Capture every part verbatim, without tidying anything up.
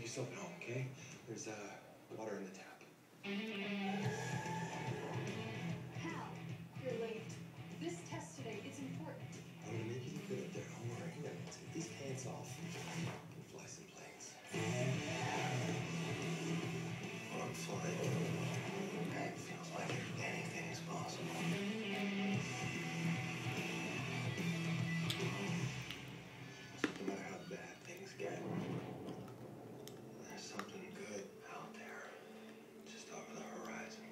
yourself at home, okay? There's, uh, water in the tap. Hal, you're late. This test today is important. I'm gonna make you look good up there. Don't worry. You gotta take these pants off and fly some planes. I'm flying. It feels like anything is possible. So no matter how bad things get, there's something good out there, just over the horizon.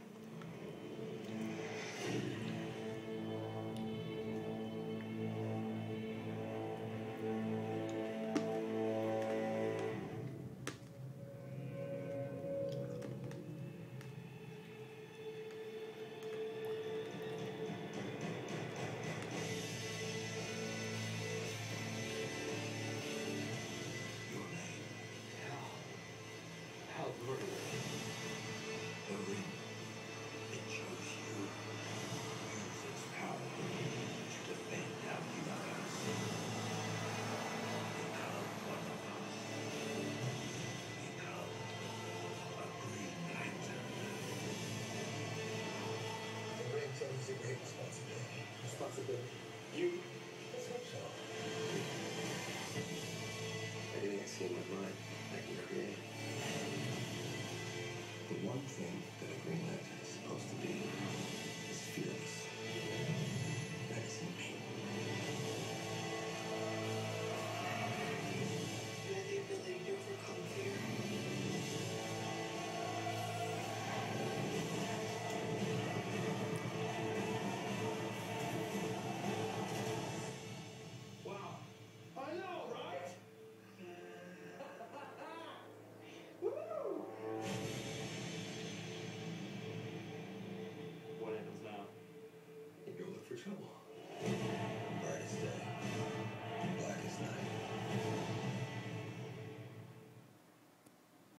Your name, Hal. Hal Jordan. The ring. It chose you. Use its power to defend our universe. Become one of us. Become a Green Lantern. The ring comes a great responsibility. Responsibility? You? Let's hope so. Anything I see in my mind, I can create. The one thing that a Green Lantern is supposed to be is fearless. That isn't me. You have the ability to overcome fear. Wow. I know, right? Woo! What happens now? You go look for trouble.